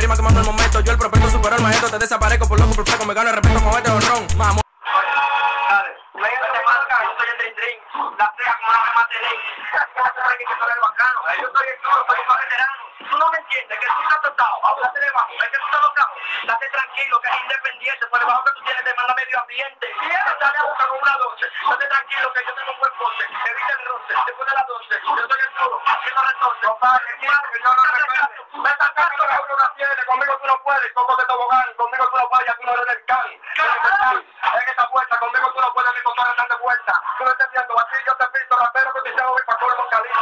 rima quemando el momento. Yo el prospecto superó el maestro, te desaparezco por loco, por flaco, me gano el respeto con este honrón. Vamos. Dale, venga de marca, yo soy el Dream Dream. La fea como una mamá de ley. Que tú eres bacano. Yo soy el duro, soy más veterano. Tú no me entiendes, que tú estás tostado. Háblate de bajo, es que tú estás locado. Date tranquilo, que es independiente. Por debajo que tú tienes demanda medio ambiente. Dale a buscar con una 12. Date tranquilo, que yo tengo un buen porte. Evita el roce, después de las 12. Yo soy el duro, haciendo retorce. Compadre, que yo no recuerdo. Me estás sacando que uno la tiene. Conmigo tú no puedes, como de tobogán. Conmigo tú no vayas, tú no eres del can. En esta puerta, conmigo tú no puedes ni contar andar de vuelta. Tú no estás viendo, así yo te piso, rapero que te llevo voy para Colmo Calizo.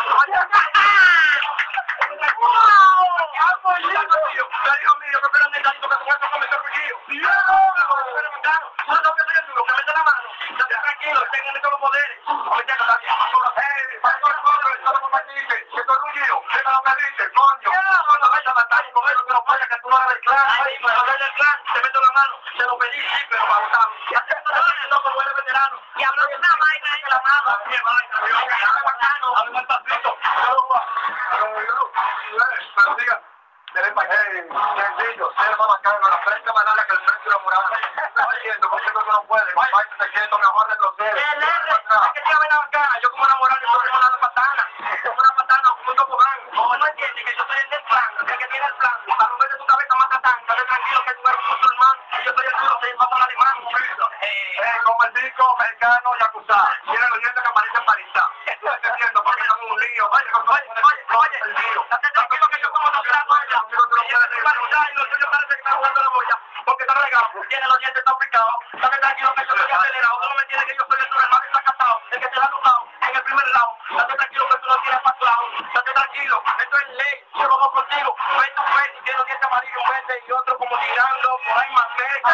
Sencillo, ser más bacano, la frente más larga que el frente de la muralla. Oyendo, conmigo tú no puedes, compadre, te siento mejor retroceder. Es que te la bacana, yo como una moral, yo soy como una patana. Como una patana, como un tobogán. Como no entiendes que yo soy el del plan, el que tiene el plan. Para romperte tu cabeza más catán, dale tranquilo que tú eres un musulmán. Y yo soy el duro, soy el papá alemán. Como el disco mexicano Yakuza. Tiene los dientes que aparecen parizados. Estoy entendiendo porque estamos en un lío. Oye, el lío. Date tranquilo que yo como no trato allá. Y los tuyos parece que están jugando la boya. Porque está regado, tiene los dientes tan picados. Date tranquilo que yo soy acelerado. Tú no me entiendes que yo soy el duro, el más desacatado. El que te da notado en el primer round. Date tranquilo que tú no tienes facturado. Date tranquilo, esto es ley. Yo lo hago contigo. Ven tu fe, y tiene los dientes amarillos, un verde y otro como tirando por ahí más cerca.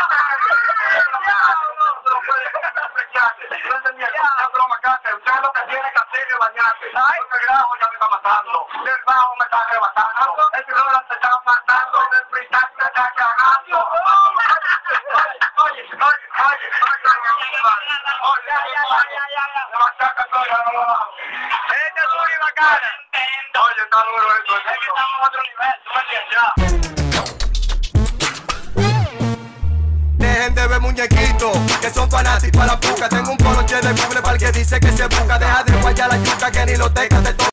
No puedes despreciarte. No entendías. Es broma, Cáceres. Usted lo que tiene que hacer es bañarse. Porque el grajo ya me está matando. El bajo me está arrebatando. El pirrola te está matando. El freestyle te está cagando. Oye. Este es duro y bacana. Oye, está duro esto. Es que estamos a otro nivel. ¿Tú me entiendes? Dejen de ver muñequitos que son fanáticos a la puca. Tengo un poloche de Google para el que dice que se busca. Deja de guayar la yuca que ni lo tenga de todo.